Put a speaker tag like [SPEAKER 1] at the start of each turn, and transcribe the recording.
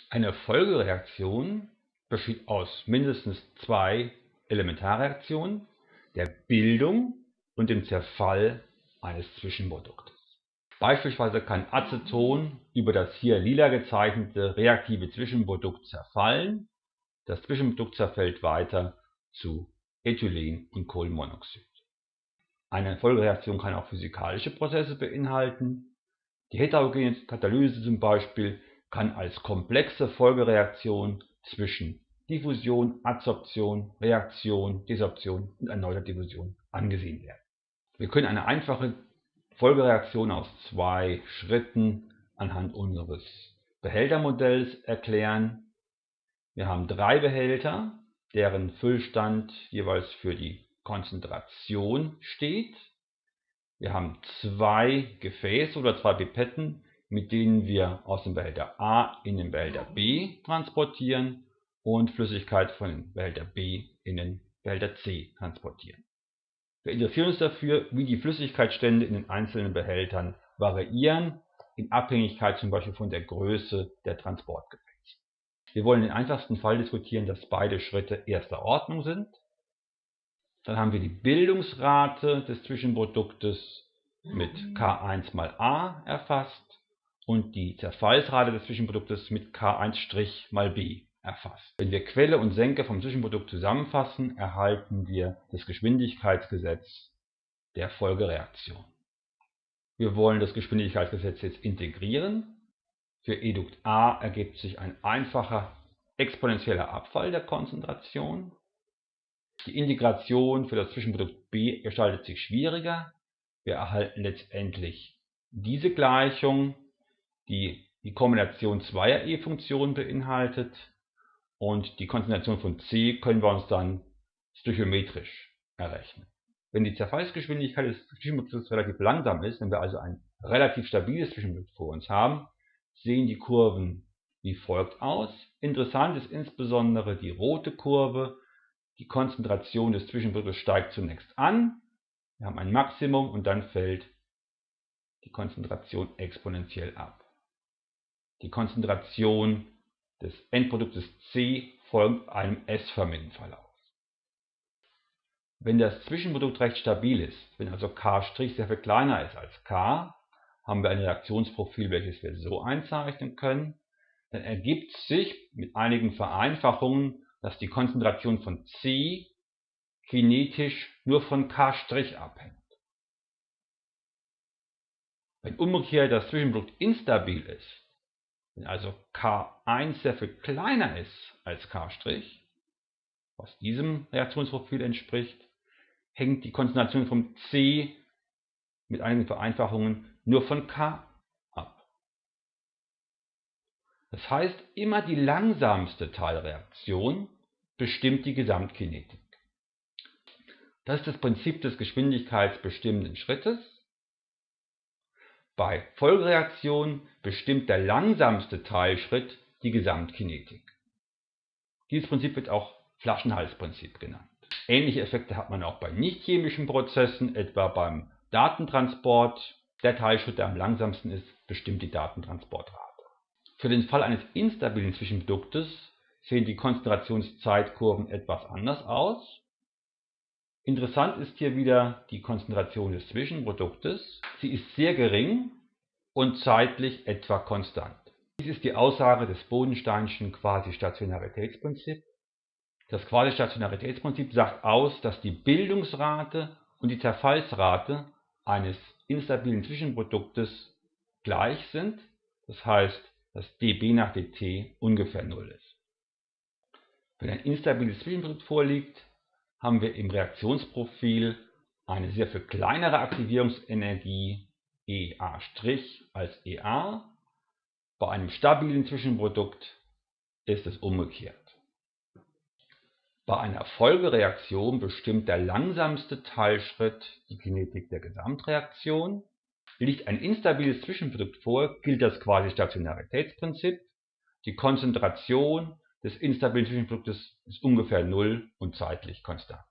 [SPEAKER 1] Eine Folgereaktion besteht aus mindestens zwei Elementarreaktionen, der Bildung und dem Zerfall eines Zwischenproduktes. Beispielsweise kann Aceton über das hier lila gezeichnete reaktive Zwischenprodukt zerfallen. Das Zwischenprodukt zerfällt weiter zu Ethylen und Kohlenmonoxid. Eine Folgereaktion kann auch physikalische Prozesse beinhalten. Die heterogene Katalyse zum Beispiel kann als komplexe Folgereaktion zwischen Diffusion, Adsorption, Reaktion, Desorption und erneuter Diffusion angesehen werden. Wir können eine einfache Folgereaktion aus zwei Schritten anhand unseres Behältermodells erklären. Wir haben drei Behälter, deren Füllstand jeweils für die Konzentration steht. Wir haben zwei Gefäße oder zwei Pipetten, mit denen wir aus dem Behälter A in den Behälter B transportieren und Flüssigkeit von dem Behälter B in den Behälter C transportieren. Wir interessieren uns dafür, wie die Flüssigkeitsstände in den einzelnen Behältern variieren, in Abhängigkeit zum Beispiel von der Größe der Transportgefäße. Wir wollen den einfachsten Fall diskutieren, dass beide Schritte erster Ordnung sind. Dann haben wir die Bildungsrate des Zwischenproduktes mit K1 mal A erfasst und die Zerfallsrate des Zwischenproduktes mit K1' mal B erfasst. Wenn wir Quelle und Senke vom Zwischenprodukt zusammenfassen, erhalten wir das Geschwindigkeitsgesetz der Folgereaktion. Wir wollen das Geschwindigkeitsgesetz jetzt integrieren. Für Edukt A ergibt sich ein einfacher exponentieller Abfall der Konzentration. Die Integration für das Zwischenprodukt B gestaltet sich schwieriger. Wir erhalten letztendlich diese Gleichung, die die Kombination zweier E-Funktionen beinhaltet, und die Konzentration von C können wir uns dann stöchiometrisch errechnen. Wenn die Zerfallsgeschwindigkeit des Zwischenprodukts relativ langsam ist, wenn wir also ein relativ stabiles Zwischenprodukt vor uns haben, sehen die Kurven wie folgt aus. Interessant ist insbesondere die rote Kurve. Die Konzentration des Zwischenproduktes steigt zunächst an. Wir haben ein Maximum und dann fällt die Konzentration exponentiell ab. Die Konzentration des Endproduktes C folgt einem S-förmigen Verlauf. Wenn das Zwischenprodukt recht stabil ist, wenn also K' sehr viel kleiner ist als K, haben wir ein Reaktionsprofil, welches wir so einzeichnen können. Dann ergibt sich mit einigen Vereinfachungen, dass die Konzentration von C kinetisch nur von K' abhängt. Wenn umgekehrt das Zwischenprodukt instabil ist, wenn also K1 sehr viel kleiner ist als K', was diesem Reaktionsprofil entspricht, hängt die Konzentration von C mit einigen Vereinfachungen nur von K ab. Das heißt, immer die langsamste Teilreaktion bestimmt die Gesamtkinetik. Das ist das Prinzip des geschwindigkeitsbestimmenden Schrittes. Bei Folgereaktionen bestimmt der langsamste Teilschritt die Gesamtkinetik. Dieses Prinzip wird auch Flaschenhalsprinzip genannt. Ähnliche Effekte hat man auch bei nicht-chemischen Prozessen, etwa beim Datentransport. Der Teilschritt, der am langsamsten ist, bestimmt die Datentransportrate. Für den Fall eines instabilen Zwischenproduktes sehen die Konzentrationszeitkurven etwas anders aus. Interessant ist hier wieder die Konzentration des Zwischenproduktes. Sie ist sehr gering und zeitlich etwa konstant. Dies ist die Aussage des Bodensteinschen Quasi-Stationaritätsprinzips. Das Quasi-Stationaritätsprinzip sagt aus, dass die Bildungsrate und die Zerfallsrate eines instabilen Zwischenproduktes gleich sind. Das heißt, dass dB nach dt ungefähr 0 ist. Wenn ein instabiles Zwischenprodukt vorliegt, haben wir im Reaktionsprofil eine sehr viel kleinere Aktivierungsenergie EA' als EA. Bei einem stabilen Zwischenprodukt ist es umgekehrt. Bei einer Folgereaktion bestimmt der langsamste Teilschritt die Kinetik der Gesamtreaktion. Liegt ein instabiles Zwischenprodukt vor, gilt das Quasi-Stationaritätsprinzip. Die Konzentration des instabilen Zwischenproduktes ist ungefähr 0 und zeitlich konstant.